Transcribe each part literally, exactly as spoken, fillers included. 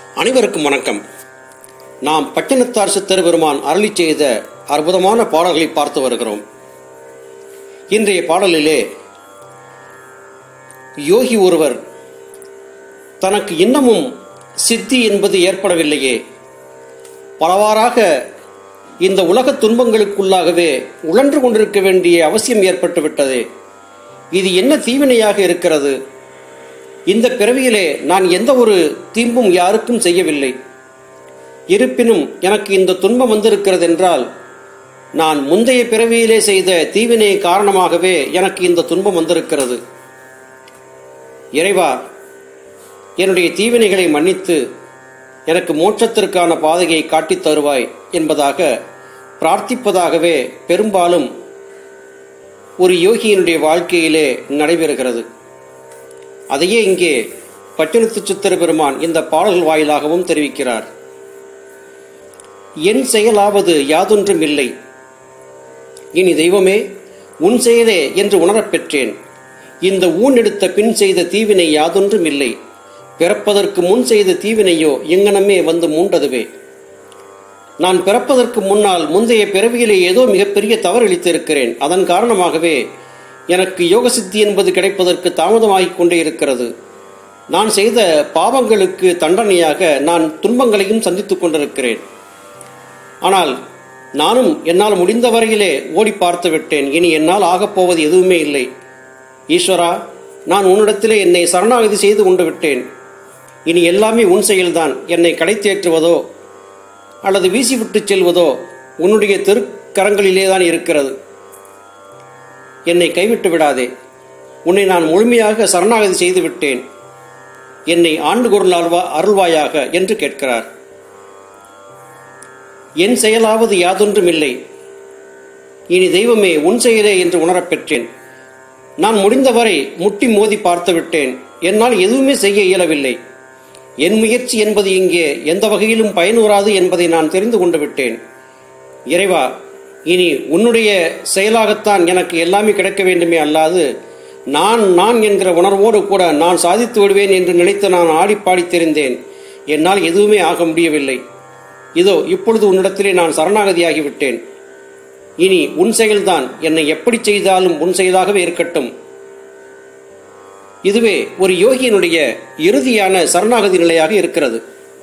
அனைவருக்கும் வணக்கம். நாம் பட்டினத்தார் சித்தர் பெருமான் அருளி செய்த அற்புதமான பாடல்களை பார்த்து வருகிறோம். இன்றைய பாடலிலே யோகி ஒருவர் தனக்கு இன்னமும் சித்தி என்பது ஏற்படவில்லையே, பலவாறாக இந்த உலக துன்பங்களுக்குள்ளாகவே உழன்று கொண்டிருக்க வேண்டிய அவசியம் ஏற்பட்டு விட்டதே, இது என்ன தீவினையாக இருக்கிறது? இந்த பிறவியிலே நான் எந்த ஒரு தீம்பும் யாருக்கும் செய்யவில்லை. இருப்பினும் எனக்கு இந்த துன்பம் வந்திருக்கிறது என்றால் நான் முந்தைய பிறவியிலே செய்த தீவினை காரணமாகவே எனக்கு இந்த துன்பம் வந்திருக்கிறது. இறைவா, என்னுடைய தீவினைகளை மன்னித்து எனக்கு மோட்சத்திற்கான பாதையை காட்டித் தருவாய் என்பதாக பிரார்த்திப்பதாகவே பெரும்பாலும் ஒரு யோகியினுடைய வாழ்க்கையிலே நடைபெறுகிறது. அதையே இங்கே பட்டினத்து சித்தர் பெருமான் இந்த பாடல்கள் வாயிலாகவும் தெரிவிக்கிறார். என் செயலாவது யாதொன்றும் இல்லை, இனி தெய்வமே உன் செயலே என்று உணரப் பெற்றேன். இந்த ஊன் எடுத்த பின் செய்த தீவினை யாதொன்றும் இல்லை, பிறப்பதற்கு முன் செய்த தீவினையோ எங்கனமே வந்து மூண்டதுவே. நான் பிறப்பதற்கு முன்னால் முந்தைய பிறவியிலே ஏதோ மிகப்பெரிய தவறு அளித்திருக்கிறேன். அதன் காரணமாகவே எனக்கு யோக சித்தி என்பது கிடைப்பதற்கு தாமதமாகிக் கொண்டே இருக்கிறது. நான் செய்த பாவங்களுக்கு தண்டனையாக நான் துன்பங்களையும் சந்தித்துக் கொண்டிருக்கிறேன். ஆனால் நானும் என்னால் முடிந்த வரையிலே ஓடி பார்த்து விட்டேன். இனி என்னால் ஆகப்போவது எதுவுமே இல்லை. ஈஸ்வரா, நான் உன்னிடத்திலே என்னை சரணாகதி செய்து கொண்டு விட்டேன். இனி எல்லாமே உன் செயல்தான். என்னை கடைத்தேற்றுவதோ அல்லது வீசிவிட்டு செல்வதோ உன்னுடைய திருக்கரங்களிலேதான் இருக்கிறது. என்னை கைவிட்டு விடாதே. உன்னை நான் முழுமையாக சரணாகதி செய்து விட்டேன். என்னை ஆண்டு குரல் அருள்வா அருள்வாயாக என்று கேட்கிறார். என் செயலாவது யாதொன்றும் இல்லை, இனி தெய்வமே உன் செயலே என்று உணரப் பெற்றேன். நான் முடிந்தவரை முட்டி மோதி பார்த்து விட்டேன். என்னால் எதுவுமே செய்ய இயலவில்லை. என் முயற்சி என்பது இங்கே எந்த வகையிலும் பயனுறாது என்பதை நான் தெரிந்து கொண்டு விட்டேன். இறைவா, இனி உன்னுடைய செயலாகத்தான் எனக்கு எல்லாமே கிடைக்க வேண்டுமே அல்லாது நான் நான் என்கிற உணர்வோடு கூட நான் சாதித்து விடுவேன் என்று நினைத்து நான் ஆடிப்பாடி தெரிந்தேன். என்னால் எதுவுமே ஆக முடியவில்லை. இதோ இப்பொழுது உன்னிடத்திலே நான் சரணாகதியாகிவிட்டேன். இனி உன் செயல்தான். என்னை எப்படி செய்தாலும் உன் செயலாகவே இருக்கட்டும். இதுவே ஒரு யோகியினுடைய இறுதியான சரணாகதி நிலையாக இருக்கிறது.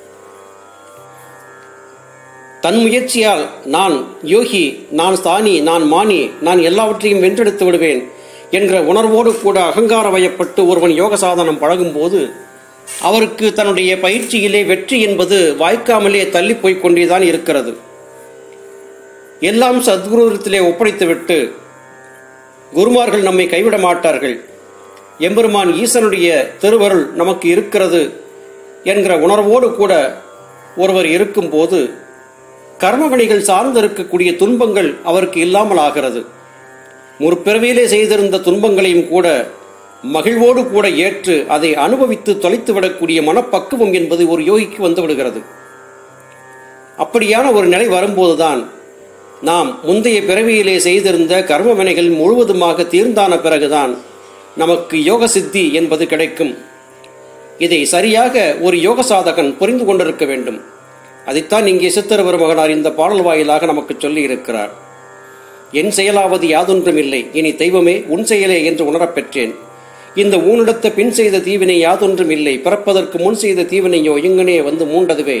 தன் முயற்சியால் நான் யோகி, நான் ஸ்தானி, நான் மானி, நான் எல்லாவற்றையும் வென்றெடுத்து விடுவேன் என்கிற உணர்வோடு கூட அகங்கார வயப்பட்டு ஒருவன் யோக சாதனம் பழகும் போது அவருக்கு தன்னுடைய பயிற்சியிலே வெற்றி என்பது வாய்க்காமலே தள்ளி போய்க் கொண்டேதான் இருக்கிறது. எல்லாம் சத்குருவிடத்திலே ஒப்படைத்துவிட்டு குருமார்கள் நம்மை கைவிட மாட்டார்கள், எம்பெருமான் ஈசனுடைய திருவருள் நமக்கு இருக்கிறது என்கிற உணர்வோடு கூட ஒருவர் இருக்கும் போது கர்மவினைகள் சார்ந்து இருக்கக்கூடிய துன்பங்கள் அவருக்கு இல்லாமல் ஆகிறது. முற்பிறவியிலே செய்திருந்த துன்பங்களையும் கூட மகிழ்வோடு கூட ஏற்று அதை அனுபவித்து தொலைத்து விடக்கூடிய மனப்பக்குவம் என்பது ஒரு யோகிக்கு வந்து விடுகிறது. அப்படியான ஒரு நிலை வரும்போதுதான் நாம் முந்தைய பிறவியிலே செய்திருந்த கர்ம வினைகள் முழுவதுமாக தீர்ந்தான பிறகுதான் நமக்கு யோக சித்தி என்பது கிடைக்கும். இதை சரியாக ஒரு யோக சாதகன் புரிந்து கொண்டிருக்க வேண்டும். அதைத்தான் இங்கே சித்தர் பெருமகனார் இந்த பாடல் வாயிலாக நமக்கு சொல்லி இருக்கிறார். என் செயலாவது யாதொன்றும் இல்லை, இனி தெய்வமே உன் செயலே என்று உணரப் பெற்றேன். இந்த ஊனிடத்த பின் செய்த தீவினை யாதொன்றும் இல்லை, பிறப்பதற்கு முன் செய்த தீவினையோ இங்கனே வந்து மூண்டதுவே.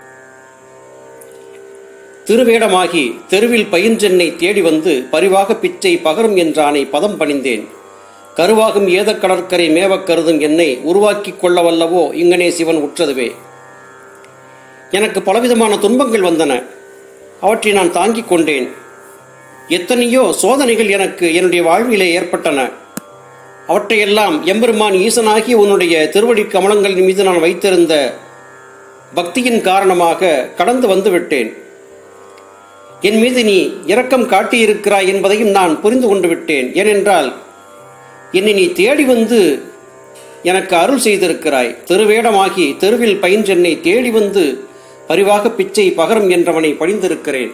திருவேடமாகி தெருவில் பயின்றென்னை தேடி வந்து பரிவாக பிச்சை பகரும் என்றானை பதம் பணிந்தேன். கருவாகும் ஏத கடற்கரை மேவக் கருதும் என்னை உருவாக்கிக் கொள்ள வல்லவோ இங்கனே சிவன் உற்றதுவே. எனக்கு பலவிதமான துன்பங்கள் வந்தன. அவற்றை நான் தாங்கிக் கொண்டேன். எத்தனையோ சோதனைகள் எனக்கு என்னுடைய வாழ்விலே ஏற்பட்டன. அவற்றையெல்லாம் எம்பெருமான் ஈசனாகி உன்னுடைய திருவடி கமலங்களின் மீது நான் வைத்திருந்த பக்தியின் காரணமாக கடந்து வந்து விட்டேன். என் மீது நீ இரக்கம் காட்டியிருக்கிறாய் என்பதையும் நான் புரிந்து கொண்டு விட்டேன். ஏனென்றால் என்னை நீ தேடி வந்து எனக்கு அருள் செய்திருக்கிறாய். திருவேடமாகி தெருவில் பயின்றென்னை தேடி வந்து பரிவாக பிச்சை பகரம் என்றவனை பணிந்திருக்கிறேன்.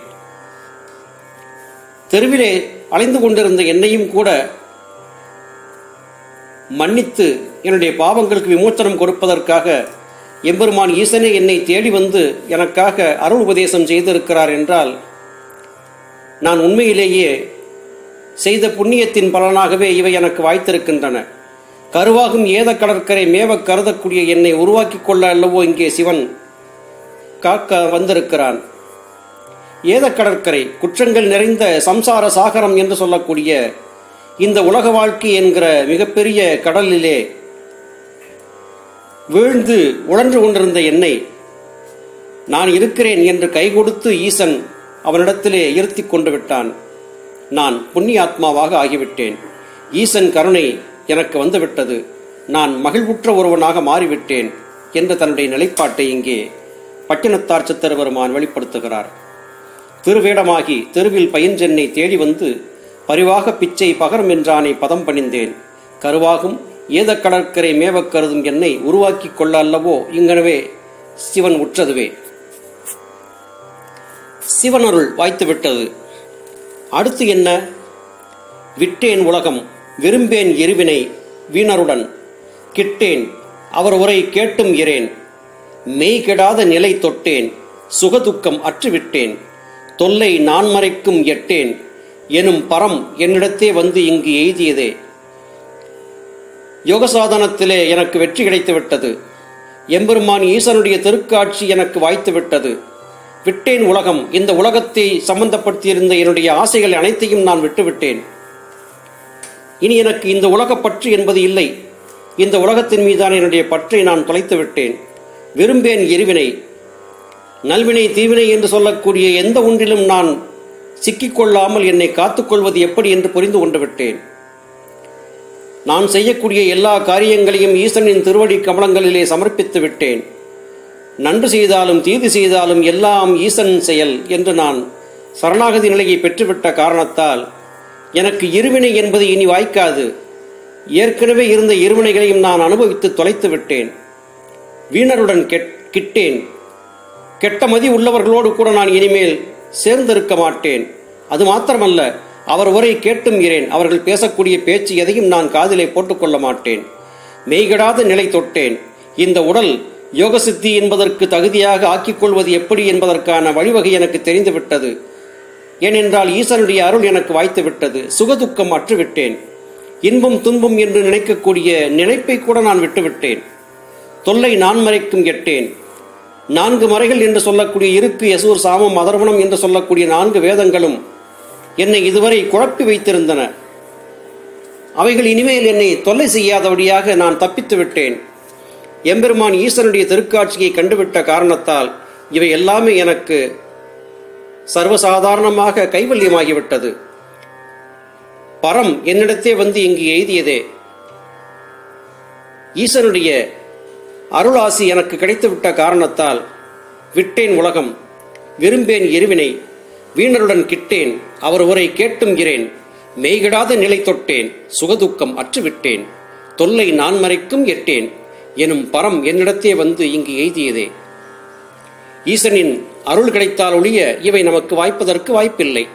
தெருவிலே அலைந்து கொண்டிருந்த என்னையும் கூட மன்னித்து என்னுடைய பாவங்களுக்கு விமோச்சனம் கொடுப்பதற்காக எம்பெருமான் ஈசனே என்னை தேடி வந்து எனக்காக அருள் உபதேசம் செய்திருக்கிறார் என்றால் நான் உண்மையிலேயே செய்த புண்ணியத்தின் பலனாகவே இவை எனக்கு வாய்த்திருக்கின்றன. கருவாகும் ஏத கடற்கரை மேவ கருதக்கூடிய என்னை உருவாக்கி கொள்ள அல்லவோ இங்கே சிவன் காக்க வந்திருக்கிறான். ஏத கடற்கரை குற்றங்கள் நிறைந்த சம்சார சாகரம் என்று சொல்லக்கூடிய இந்த உலக வாழ்க்கை என்கிற மிகப்பெரிய கடலிலே வீழ்ந்து உழன்று கொண்டிருந்த என்னை நான் இருக்கிறேன் என்று கை கொடுத்து ஈசன் அவனிடத்திலே இருத்தி கொண்டு விட்டான். நான் புண்ணியாத்மாவாக ஆகிவிட்டேன். ஈசன் கருணை எனக்கு வந்துவிட்டது. நான் மகிழ்வுற்ற ஒருவனாக மாறிவிட்டேன் என்ற தன்னுடைய நிலைப்பாட்டை இங்கே பட்டினத்தார் சித்தர்பெருமான் வெளிப்படுத்துகிறார். திருவேடமாகி தெருவில் பயின்றென்னை தேடி வந்து பரிவாக பிச்சை பகரம் என்றானை பதம் பணிந்தேன். கருவாகும் ஏத கடற்கரை மேவக் கருதும் என்னை உருவாக்கி கொள்ள அல்லவோ இங்கனவே சிவன் உற்றதுவே. சிவனருள் வாய்த்துவிட்டது. அடுத்து என்ன? விட்டேன் உலகம் விரும்பேன் எருவினை வீணருடன் கிட்டேன் அவர் உரை கேட்டும் இரேன். மெய் கெடாத நிலை தொட்டேன் சுகதுக்கம் அற்றுவிட்டேன். தொல்லை நான் மறைக்கும் எட்டேன் எனும் பரம் என்னிடத்தே வந்து இங்கு எய்தியதே. யோகசாதனத்திலே எனக்கு வெற்றி கிடைத்துவிட்டது. எம்பெருமான் ஈசனுடைய திருக்காட்சி எனக்கு வாய்த்துவிட்டது. விட்டேன் உலகம், இந்த உலகத்தை சம்பந்தப்படுத்தியிருந்த என்னுடைய ஆசைகள் அனைத்தையும் நான் விட்டுவிட்டேன். இனி எனக்கு இந்த உலக பற்று என்பது இல்லை. இந்த உலகத்தின் மீதான என்னுடைய பற்றை நான் தொலைத்து விட்டேன். விரும்பேன் எருவினை, நல்வினை தீவினை என்று சொல்லக்கூடிய எந்த ஒன்றிலும் நான் சிக்கிக்கொள்ளாமல் என்னை காத்துக்கொள்வது எப்படி என்று புரிந்து கொண்டு விட்டேன். நான் செய்யக்கூடிய எல்லா காரியங்களையும் ஈசனின் திருவடி கமலங்களிலே சமர்ப்பித்து விட்டேன். நன்று செய்தாலும் தீது செய்தாலும் எல்லாம் ஈசன் செயல் என்று நான் சரணாகதி நிலையை பெற்றுவிட்ட காரணத்தால் எனக்கு இருவினை என்பது இனி வாய்க்காது. ஏற்கனவே இருந்த இருவினைகளையும் நான் அனுபவித்து தொலைத்து விட்டேன். வீணருடன் கிட்டேன். கெட்ட மதி உள்ளவர்களோடு கூட நான் இனிமேல் சேர்ந்திருக்க மாட்டேன். அது மாத்திரமல்ல, அவர் உரை கேட்டும் இரேன். அவர்கள் பேசக்கூடிய பேச்சு எதையும் நான் காதிலே போட்டுக்கொள்ள மாட்டேன். மெய்கடாத நிலை தொட்டேன். இந்த உடல் யோகசித்தி என்பதற்கு தகுதியாக ஆக்கிக் கொள்வது எப்படி என்பதற்கான வழிவகை எனக்கு தெரிந்துவிட்டது. ஏனென்றால் ஈசனுடைய அருள் எனக்கு வாய்த்து விட்டது. சுகதுக்கம் அற்றுவிட்டேன். இன்பம் துன்பம் என்று நினைக்கக்கூடிய நினைப்பை கூட நான் விட்டுவிட்டேன். தொல்லை நான் மறைக்கும் எட்டேன். நான்கு மறைகள் என்று சொல்லக்கூடிய இருக்கு, யசூர், சாமம், அதர்வணம் என்று சொல்லக்கூடிய நான்கு வேதங்களும் என்னை இதுவரை குழப்பி வைத்திருந்தன. அவைகள் இனிமேல் என்னை தொல்லை செய்யாதபடியாக நான் தப்பித்து விட்டேன். எம்பெருமான் ஈசனுடைய திருக்காட்சியை கண்டுவிட்ட காரணத்தால் இவை எல்லாமே எனக்கு சர்வசாதாரணமாக கைவல்யமாகிவிட்டது. பரம் என்னிடத்தே வந்து இங்கு எய்தியதே. ஈசனுடைய அருளாசி எனக்கு கிடைத்துவிட்ட காரணத்தால் விட்டேன் உலகம், விரும்பேன் எருவினை, வீணருடன் கிட்டேன், அவர் உரை கேட்டும் இரேன். மெய்கிடாத நிலை தொட்டேன், சுகதுக்கம் அற்றுவிட்டேன். தொல்லை நான் மறைக்கும் எட்டேன் எனும் பரம் என்னிடத்தே வந்து இங்கு எய்தியதே. ஈசனின் அருள் கிடைத்தால் ஒழிய இவை நமக்கு வாய்ப்பதற்கு வாய்ப்பில்லை.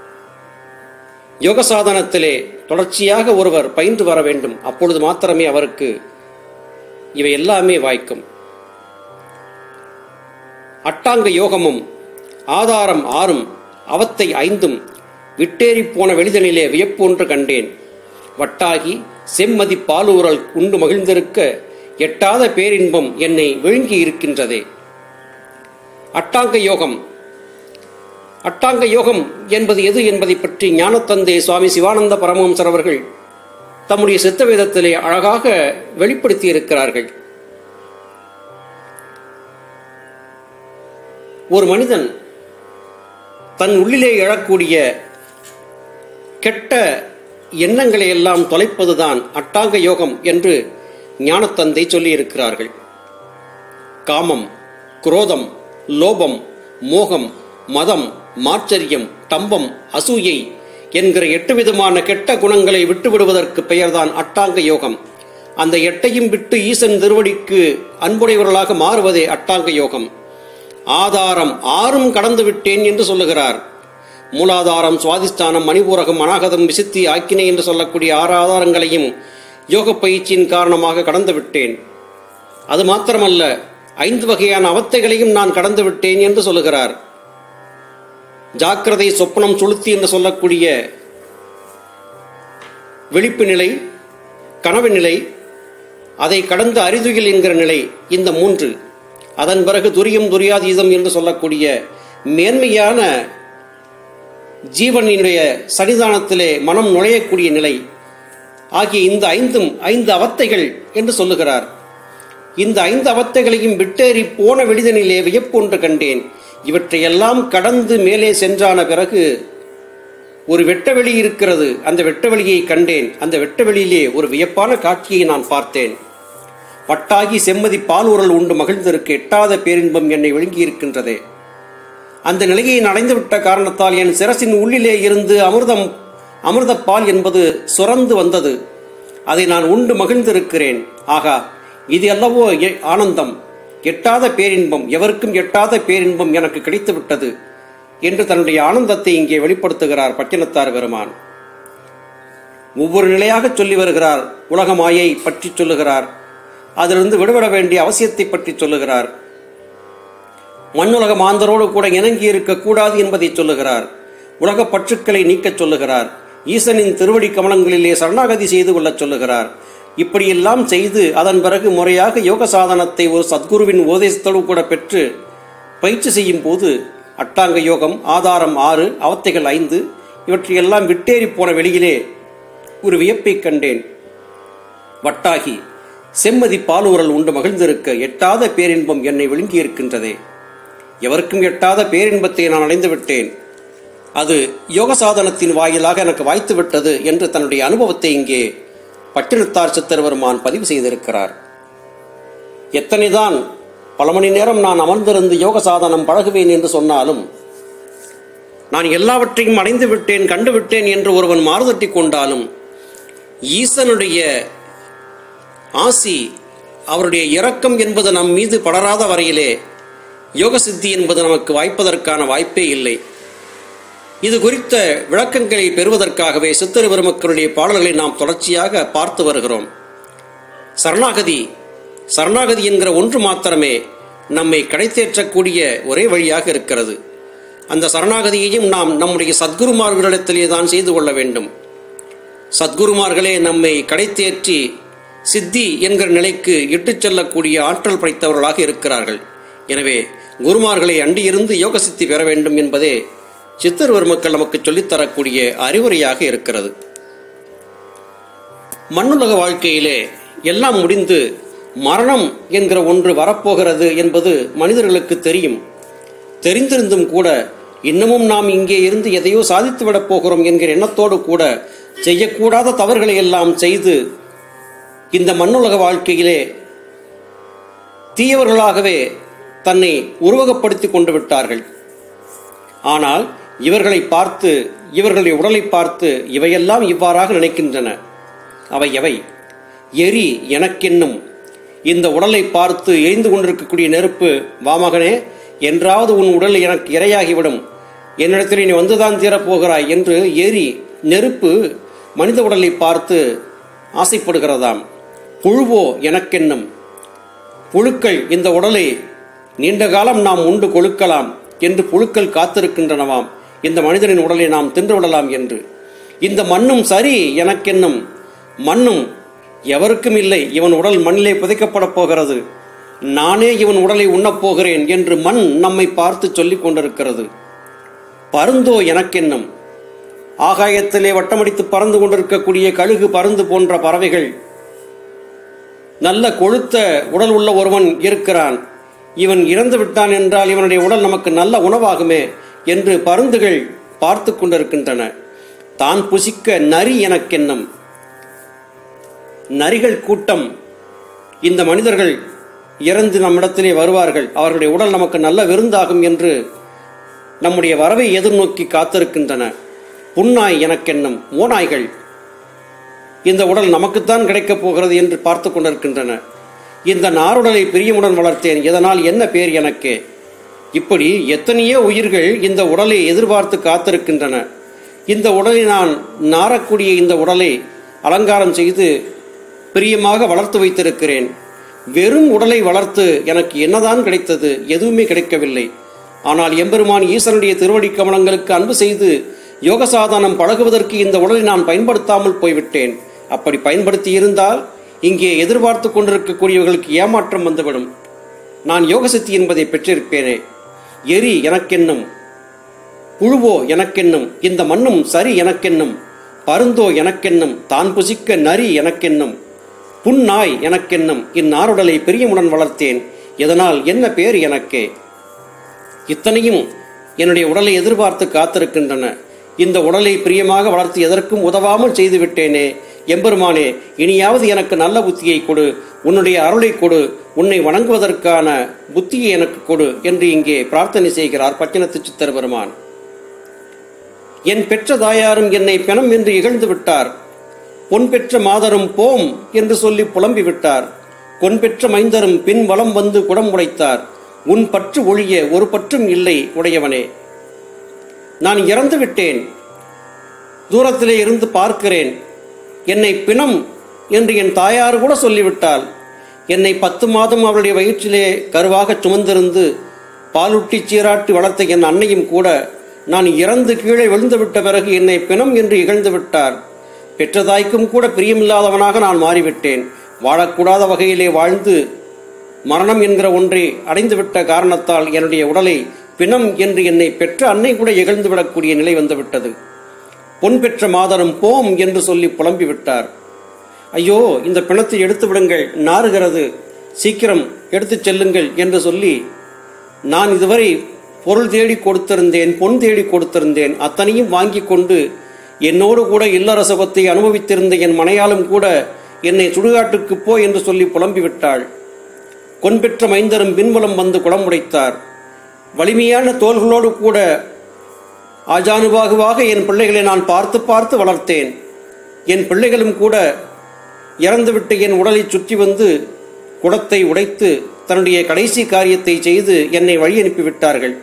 யோக சாதனத்திலே தொடர்ச்சியாக ஒருவர் பயின்று வர வேண்டும். அப்பொழுது மாத்திரமே அவருக்கு இவை எல்லாமே வாய்க்கும். அட்டாங்க யோகமும் ஆதாரம் ஆறும் அவத்தை ஐந்தும் விட்டேறி போன வெளிதனிலே வியப்பு ஒன்று கண்டேன். வட்டாகி செம்மதி பாலூரல் உண்டு மகிழ்ந்திருக்க எட்டாத பேரின்பம் என்னை விழுங்கி இருக்கின்றதே. அட்டாங்க யோகம் அட்டாங்க யோகம் என்பது எது என்பதை பற்றி ஞானத்தந்தை சுவாமி சிவானந்த பரமஹம்சர் அவர்கள் தம்முடைய சித்த வேதத்திலே அழகாக வெளிப்படுத்தி இருக்கிறார்கள். ஒரு மனிதன் தன் உள்ளிலே எழக்கூடிய கெட்ட எண்ணங்களை எல்லாம் தொலைப்பதுதான் அட்டாங்க யோகம் என்று ஞானத்தந்தை சொல்லி இருக்கிறார்கள். காமம், குரோதம், லோபம், மோகம், மதம், மாச்சரியம், தம்பம், அசூயை என்கிற எட்டு விதமான கெட்ட குணங்களை விட்டுவிடுவதற்கு பெயர்தான் அட்டாங்க யோகம். அந்த எட்டையும் விட்டு ஈசன் திருவடிக்கு அன்புடையவர்களாக மாறுவதே அட்டாங்க யோகம். ஆதாரம் ஆறும் கடந்து விட்டேன் என்று சொல்லுகிறார். மூலாதாரம், சுவாதிஷ்டானம், மணிபூரகம், அநாகதம், விசித்தி, ஆக்கினை என்று சொல்லக்கூடிய ஆறு ஆதாரங்களையும் யோக பயிற்சியின் காரணமாக கடந்து விட்டேன். அது மாத்திரமல்ல, ஐந்து வகையான அவத்தைகளையும் நான் கடந்து விட்டேன் என்று சொல்லுகிறார். ஜாக்கிரதை, சொப்பனம், சுளுத்தி என்று சொல்லக்கூடிய விழிப்பு நிலை, கனவு நிலை, அதை கடந்த அறிதுயில் என்கிற நிலை, இந்த மூன்று. அதன் பிறகு துரியம் துரியாதீதம் என்று சொல்லக்கூடிய மேன்மையான ஜீவனினுடைய சன்னிதானத்திலே மனம் நுழையக்கூடிய நிலை ஆகிய இந்த ஐந்தும் ஐந்து அவத்தைகள் என்று சொல்லுகிறார். இந்த ஐந்து அவத்தைகளையும் விட்டேறி போன விடுதனிலே வியப்பு ஒன்று கண்டேன். இவற்றையெல்லாம் கடந்து மேலே சென்றான பிறகு ஒரு வெட்டவெளி இருக்கிறது. அந்த வெட்டவெளியை கண்டேன். அந்த வெட்டவெளியிலே ஒரு வியப்பான காட்சியை நான் பார்த்தேன். வட்டாகி செம்மதி பாலூரல் உண்டு மகிழ்ந்திருக்கு எட்டாத பேரின்பம் என்னை விழுங்கி இருக்கின்றதே. அந்த நிலையை அடைந்துவிட்ட காரணத்தால் என் சிரசின் உள்ளிலே இருந்து அமிர்தம் அமிர்த பால் என்பது சுரந்து வந்தது. அதை நான் உண்டு மகிழ்ந்திருக்கிறேன். ஆகா, இது அல்லவோ ஆனந்தம், எட்டாத பேரின்பம், எவருக்கும் எட்டாத பேரின்பம் எனக்கு கிடைத்து விட்டது என்று தன்னுடைய ஆனந்தத்தை இங்கே வெளிப்படுத்துகிறார் பட்டினத்தார் பெருமான். ஒவ்வொரு நிலையாக சொல்லி வருகிறார். உலக மாயை பற்றி சொல்லுகிறார். அதிலிருந்து விடுபட வேண்டிய அவசியத்தை பற்றி சொல்லுகிறார். மண்ணுலக மாந்தரோடு கூட இணங்கி இருக்கக்கூடாது என்பதை சொல்லுகிறார். உலக பற்றுக்களை நீக்கச் சொல்லுகிறார். ஈசனின் திருவடி கமலங்களிலே சரணாகதி செய்து கொள்ளச் சொல்லுகிறார். இப்படியெல்லாம் செய்து அதன் பிறகு முறையாக யோக சாதனத்தை ஒரு சத்குருவின் உபதேசத்தோடு கூட பெற்று பயிற்சி செய்யும் போது அட்டாங்க யோகம், ஆதாரம் ஆறு, அவத்தைகள் ஐந்து, இவற்றையெல்லாம் விட்டேறி போன வெளியிலே ஒரு வியப்பை கண்டேன். வட்டாகி செம்மதி பாலூரல் உண்டு மகிழ்ந்திருக்க எட்டாத பேரின்பம் என்னை விழுங்கி இருக்கின்றதே. எவருக்கும் எட்டாத பேரின்பத்தை நான் அடைந்து விட்டேன். அது யோக சாதனத்தின் வாயிலாக எனக்கு வாய்த்து விட்டது என்று தன்னுடைய அனுபவத்தை இங்கே பட்டினத்தார் சித்தர்வருமான் பதிவு செய்திருக்கிறார். எத்தனைதான் பல மணி நேரம் நான் அமர்ந்திருந்து யோக சாதனம் பழகுவேன் என்று சொன்னாலும், நான் எல்லாவற்றையும் அடைந்து விட்டேன், கண்டு விட்டேன் என்று ஒருவன் மாறுதட்டி கொண்டாலும், ஈசனுடைய ஆசி, அவருடைய இரக்கம் என்பது நம் மீது படராத வரையிலே யோக சித்தி என்பது நமக்கு வாய்ப்பதற்கான வாய்ப்பே இல்லை. இது குறித்த விளக்கங்களை பெறுவதற்காகவே சித்தர் பெருமக்களுடைய பாடல்களை நாம் தொடர்ச்சியாக பார்த்து வருகிறோம். சரணாகதி சரணாகதி என்கிற ஒன்று மாத்திரமே நம்மை கடைத்தேற்றக்கூடிய ஒரே வழியாக இருக்கிறது. அந்த சரணாகதியையும் நாம் நம்முடைய சத்குருமார்களிடத்திலே தான் செய்து கொள்ள வேண்டும். சத்குருமார்களே நம்மை கடைத்தேற்றி சித்தி என்கிற நிலைக்கு இட்டுச் செல்லக்கூடிய ஆற்றல் படைத்தவர்களாக இருக்கிறார்கள். எனவே குருமார்களை அண்டியிருந்து யோக சித்தி பெற வேண்டும் என்பதே சித்தர் பெருமக்கள் நமக்கு சொல்லித்தரக்கூடிய அறிவுரையாக இருக்கிறது. மண்ணுலக வாழ்க்கையிலே எல்லாம் முடிந்து மரணம் என்கிற ஒன்று வரப்போகிறது என்பது மனிதர்களுக்கு தெரியும். தெரிந்திருந்தும் கூட இன்னமும் நாம் இங்கே இருந்து எதையோ சாதித்து விடப் போகிறோம் என்கிற எண்ணத்தோடு கூட செய்யக்கூடாத தவறுகளை எல்லாம் செய்து இந்த மண்ணுலக வாழ்க்கையிலே தீயவர்களாகவே தன்னை உருவகப்படுத்தி கொண்டு விட்டார்கள். ஆனால் இவர்களை பார்த்து, இவர்களுடைய உடலை பார்த்து இவையெல்லாம் இவ்வாறாக நினைக்கின்றன. அவை எவை? எரி எனக்கென்னும் இந்த உடலை பார்த்து எரிந்து கொண்டிருக்கக்கூடிய நெருப்பு, வாமகனே, என்றாவது உன் உடல் எனக்கு இரையாகிவிடும், என்னிடத்தில் நீ வந்துதான் தீரப்போகிறாய் என்று எரி நெருப்பு மனித உடலை பார்த்து ஆசைப்படுகிறதாம். புழுவோ எனக்கென்னும், புழுக்கள் இந்த உடலை நீண்ட காலம் நாம் உண்டு கொழுக்கலாம் என்று புழுக்கள் காத்திருக்கின்றனவாம், இந்த மனிதனின் உடலை நாம் தின்று விடலாம் என்று. இந்த மண்ணும் சரி எனக்கென்னும், மண்ணும் எவருக்கும் இல்லை, இவன் உடல் மண்ணிலே புதைக்கப்படப் போகிறது, நானே இவன் உடலை உண்ணப் போகிறேன் என்று மண் நம்மை பார்த்து சொல்லிக் கொண்டிருக்கிறது. பருந்தோ எனக்கென்னும், ஆகாயத்திலே வட்டமடித்து பறந்து கொண்டிருக்கக்கூடிய கழுகு, பருந்து போன்ற பறவைகள், நல்ல கொழுத்த உடல் உள்ள ஒருவன் இருக்கிறான், இவன் இறந்து விட்டான் என்றால் இவனுடைய உடல் நமக்கு நல்ல உணவாகுமே என்று பருந்துகள் பார்த்து கொண்டிருக்கின்றன. தான் புசிக்க நரி எனக்கென்னும், நரிகள் கூட்டம் இந்த மனிதர்கள் இறந்து நம்மிடத்திலே வருவார்கள், அவர்களுடைய உடல் நமக்கு நல்ல விருந்தாகும் என்று நம்முடைய வரவை எதிர்நோக்கி காத்திருக்கின்றன. புன்னாய் எனக்கென்னும், ஓநாய்கள் இந்த உடல் நமக்குத்தான் கிடைக்கப் போகிறது என்று பார்த்து கொண்டிருக்கின்றன. இந்த நாருடலை பிரியமுடன் வளர்த்தேன், இதனால் என்ன பேர் எனக்கு? இப்படி எத்தனையோ உயிர்கள் இந்த உடலை எதிர்பார்த்து காத்திருக்கின்றன. இந்த உடலை நான் நாரக்கூடிய இந்த உடலை அலங்காரம் செய்து பிரியமாக வளர்த்து வைத்திருக்கிறேன். வெறும் உடலை வளர்த்து எனக்கு என்னதான் கிடைத்தது? எதுவுமே கிடைக்கவில்லை. ஆனால் எம்பெருமான் ஈசனுடைய திருவடி கமலங்களுக்கு அன்பு செய்து யோக சாதனம் பழகுவதற்கு இந்த உடலை நான் பயன்படுத்தாமல் போய்விட்டேன். அப்படி பயன்படுத்தி இருந்தால் இங்கே எதிர்பார்த்து கொண்டிருக்கக்கூடியவர்களுக்கு ஏமாற்றம் வந்துவிடும். நான் யோகசக்தி என்பதை பெற்றிருப்பேனே. எரி எனக்கென்னும், புழுவோ எனக்கென்னும், இந்த மண்ணும் சரி எனக்கென்னும், பருந்தோ எனக்கென்னும், தான் புசிக்க நரி எனக்கென்னும், புன்னாய் எனக்கென்னும், இந்நாருடலை பிரியமுடன் வளர்த்தேன். இதனால் என்ன பேர் எனக்கே? இத்தனையும் என்னுடைய உடலை எதிர்பார்த்து காத்திருக்கின்றன. இந்த உடலை பிரியமாக வளர்த்து எதற்கும் உதவாமல் செய்து விட்டேனே. எம்பெருமானே, இனியாவது எனக்கு நல்ல புத்தியை கொடு, உன்னுடைய அருளை கொடு, உன்னை வணங்குவதற்கான புத்தியை எனக்கு கொடு என்று இங்கே பிரார்த்தனை செய்கிறார் பட்டினத்து சித்தர் பெருமான். என் பெற்ற தாயாரும் என்னை பெணம் என்று இகழ்ந்து விட்டார். பொன் பெற்ற மாதரும் போம் என்று சொல்லி புலம்பி விட்டார். கொன் பெற்ற மைந்தரும் பின் வலம் வந்து குடம் உடைத்தார். உன் பற்று ஒழிய ஒரு பற்றும் இல்லை உடையவனே. நான் இறந்து விட்டேன். தூரத்திலே இருந்து பார்க்கிறேன். என்னை பிணம் என்று என் தாயார் கூட சொல்லிவிட்டாள். என்னை பத்து மாதம் அவளுடைய வயிற்றிலே கருவாக சுமந்திருந்து பாலுட்டி சீராட்டி வளர்த்த என் அன்னையும் கூட நான் இறந்து கீழே விழுந்துவிட்ட பிறகு என்னை பிணம் என்று இகழ்ந்து விட்டார். பெற்றதாய்க்கும் கூட பிரியமில்லாதவனாக நான் மாறிவிட்டேன். வாழக்கூடாத வகையிலே வாழ்ந்து மரணம் என்கிற ஒன்றை அடைந்துவிட்ட காரணத்தால் என்னுடைய உடலை பிணம் என்று என்னை பெற்ற அன்னை கூட இகழ்ந்து விடக்கூடிய நிலை வந்துவிட்டது. பொன் பெற்ற மாதரும் போம் என்று சொல்லி புலம்பி விட்டார். ஐயோ, இந்த பிணத்தை எடுத்து விடுங்கள், நாறுகிறது, சீக்கிரம் எடுத்துச் செல்லுங்கள் என்று சொல்லி நான் இதுவரை பொருள் தேடி கொடுத்திருந்தேன், பொன் தேடி கொடுத்திருந்தேன், அத்தனையும் வாங்கி கொண்டு என்னோடு கூட இல்லரசவத்தை அனுபவித்திருந்த என் மனையாலும் கூட என்னை சுடுகாட்டுக்கு போ என்று சொல்லி புலம்பி விட்டாள். கொன்பெற்ற மைந்தரும் பின்வலம் வந்து குடம் உடைத்தார். வலிமையான தோள்களோடு கூட ஆஜானுபாகுவாக என் பிள்ளைகளை நான் பார்த்து பார்த்து வளர்த்தேன். என் பிள்ளைகளும் கூட இறந்துவிட்டு என் உடலை சுற்றி வந்து குடத்தை உடைத்து தன்னுடைய கடைசி காரியத்தை செய்து என்னை வழி அனுப்பிவிட்டார்கள்.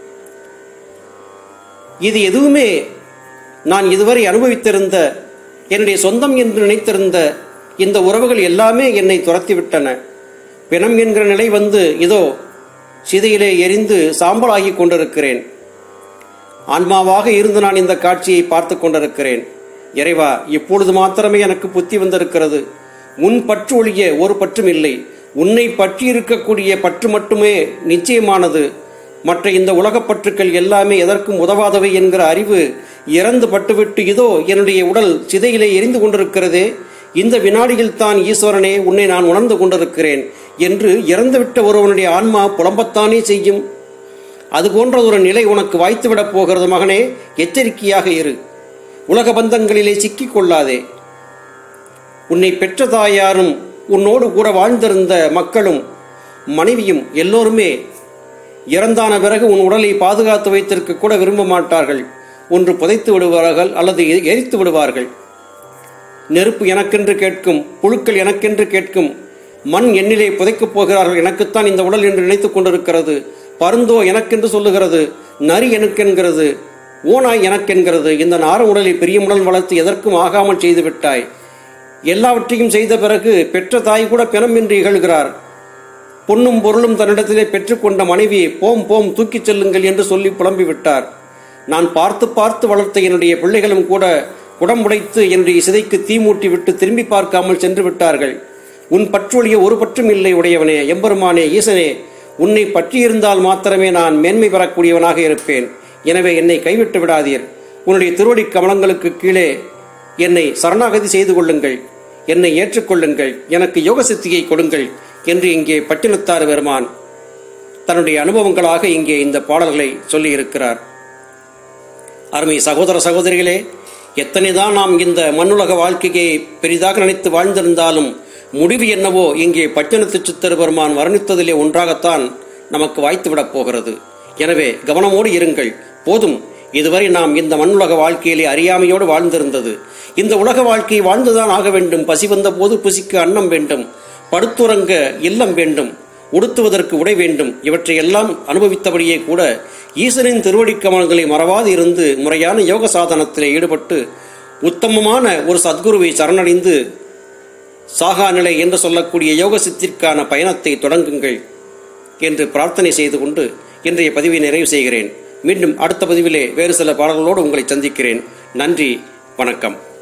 இது எதுவுமே நான் இதுவரை அனுபவித்திருந்த என்னுடைய சொந்தம் என்று நினைத்திருந்த இந்த உறவுகள் எல்லாமே என்னை துரத்திவிட்டன. பிணம் என்கிற நிலை வந்து இதோ சிதையிலே எரிந்து சாம்பலாகி கொண்டிருக்கிறேன். ஆன்மாவாக இருந்து நான் இந்த காட்சியை பார்த்து கொண்டிருக்கிறேன். இறைவா, இப்பொழுது மாத்திரமே எனக்கு புத்தி வந்திருக்கிறது. உன் பற்று ஒழிய ஒரு பற்றும் இல்லை. உன்னை பற்றி இருக்கக்கூடிய பற்று மட்டுமே நிச்சயமானது. மற்ற இந்த உலகப் பற்றுக்கள் எல்லாமே எதற்கும் உதவாதவை என்கிற அறிவு இறந்து பட்டுவிட்டு இதோ என்னுடைய உடல் சிதையிலே எரிந்து கொண்டிருக்கிறதே. இந்த வினாடியில் தான் ஈஸ்வரனே உன்னை நான் உணர்ந்து கொண்டிருக்கிறேன் என்று இறந்துவிட்ட ஒருவனுடைய ஆன்மா புலம்பத்தானே செய்யும். அதுபோன்ற ஒரு நிலை உனக்கு வாய்த்துவிடப் போகிறது மகனே. எச்சரிக்கையாக இரு. உலக பந்தங்களிலே சிக்கிக் கொள்ளாதே. உன்னை பெற்ற தாயாரும் உன்னோடு கூட வாழ்ந்திருந்த மக்களும் மனைவியும் எல்லோருமே இறந்தான பிறகு உன் உடலை பாதுகாத்து வைத்திருக்க கூட விரும்ப மாட்டார்கள். ஒன்று புதைத்து விடுவார்கள் அல்லது எரித்து விடுவார்கள். நெருப்பு எனக்கென்று கேட்கும், புழுக்கள் எனக்கென்று கேட்கும், மண் எண்ணிலே புதைக்கப் போகிறார்கள். எனக்குத்தான் இந்த உடல் என்று நினைத்துக் கொண்டிருக்கிறது. பருந்தோ எனக்கென்று சொல்லுகிறது, நரி எனக்கென்கிறது, ஓனாய் எனக்கென்கிறது. இந்த நார உடலை பிரியமுடன் வளர்த்து எதற்கும் ஆகாமல் செய்து விட்டாய். எல்லாவற்றையும் செய்த பிறகு பெற்ற தாய் கூட பிணம் என்று இகழ்கிறார். பொன்னும் பொருளும் தன்னிடத்திலே பெற்றுக்கொண்ட மனைவி போம் போம் தூக்கிச் செல்லுங்கள் என்று சொல்லி புலம்பி விட்டார். நான் பார்த்து பார்த்து வளர்த்த என்னுடைய பிள்ளைகளும் கூட குடம் உடைத்து என்னுடைய சிதைக்கு தீ மூட்டி விட்டு திரும்பி பார்க்காமல் சென்று விட்டார்கள். உன் பற்றொழிய ஒரு பற்றும் இல்லை உடையவனே. எம்பெருமானே, ஈசனே, உன்னை பற்றியிருந்தால் மாத்திரமே நான் மேன்மை பெறக்கூடியவனாக இருப்பேன். எனவே என்னை கைவிட்டு விடாதீர். உன்னுடைய திருவடி கமலங்களுக்கு கீழே என்னை சரணாகதி செய்து கொள்ளுங்கள், என்னை ஏற்றுக்கொள்ளுங்கள், எனக்கு யோக சித்தியை கொடுங்கள் என்று இங்கே பட்டினத்தார் பெருமான் தன்னுடைய அனுபவங்களாக இங்கே இந்த பாடல்களை சொல்லியிருக்கிறார். அருமை சகோதர சகோதரிகளே, எத்தனைதான் நாம் இந்த மண்ணுலக வாழ்க்கையை பெரிதாக நினைத்து வாழ்ந்திருந்தாலும் முடிவு என்னவோ இங்கே பட்டினத்து சித்தர் பெருமான் வர்ணித்ததிலே ஒன்றாகத்தான் நமக்கு வாய்த்துவிடப் போகிறது. எனவே கவனமோடு இருங்கள். போதும், இதுவரை நாம் இந்த மண்ணுலக வாழ்க்கையிலே அறியாமையோடு வாழ்ந்திருந்தது. இந்த உலக வாழ்க்கையை வாழ்ந்துதான் ஆக வேண்டும். பசி வந்த போது புசிக்க அன்னம் வேண்டும், படுத்துறங்க இல்லம் வேண்டும், உடுத்துவதற்கு உடை வேண்டும். இவற்றையெல்லாம் அனுபவித்தபடியே கூட ஈசனின் திருவடி கமலங்களை மறவாது இருந்து முறையான யோக சாதனத்திலே ஈடுபட்டு உத்தமமான ஒரு சத்குருவை சரணடைந்து சாகா நிலை என்று சொல்லக்கூடிய யோக சித்திற்கான பயணத்தை தொடங்குங்கள் என்று பிரார்த்தனை செய்து கொண்டு இன்றைய பதிவை நிறைவு செய்கிறேன். மீண்டும் அடுத்த பதிவிலே வேறு சில பாடல்களோடு உங்களை சந்திக்கிறேன். நன்றி, வணக்கம்.